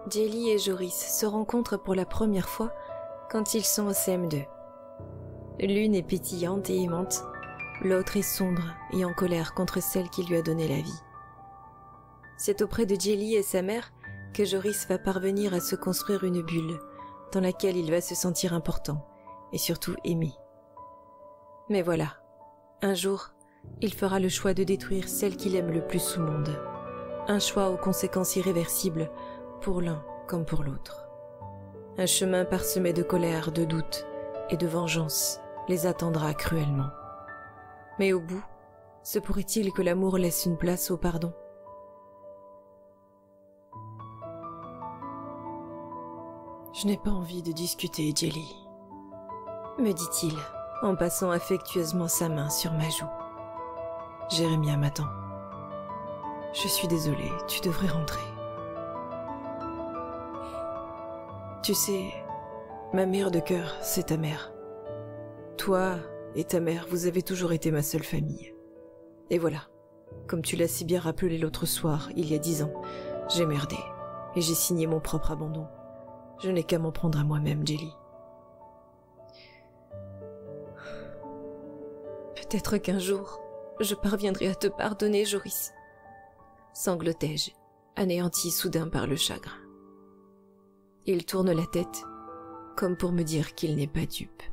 Jelly et Joris se rencontrent pour la première fois quand ils sont au CM2. L'une est pétillante et aimante, l'autre est sombre et en colère contre celle qui lui a donné la vie. C'est auprès de Jelly et sa mère que Joris va parvenir à se construire une bulle dans laquelle il va se sentir important et surtout aimé. Mais voilà, un jour, il fera le choix de détruire celle qu'il aime le plus au monde. Un choix aux conséquences irréversibles pour l'un comme pour l'autre. Un chemin parsemé de colère, de doute et de vengeance les attendra cruellement. Mais au bout, se pourrait-il que l'amour laisse une place au pardon? Je n'ai pas envie de discuter, Jelly, me dit-il en passant affectueusement sa main sur ma joue. Jérémia m'attend. Je suis désolée, tu devrais rentrer. Tu sais, ma mère de cœur, c'est ta mère. Toi et ta mère, vous avez toujours été ma seule famille. Et voilà, comme tu l'as si bien rappelé l'autre soir, il y a 10 ans, j'ai merdé et j'ai signé mon propre abandon. Je n'ai qu'à m'en prendre à moi-même, Jelly. Peut-être qu'un jour, je parviendrai à te pardonner, Joris. Sanglotai-je, anéanti soudain par le chagrin. Il tourne la tête, comme pour me dire qu'il n'est pas dupe.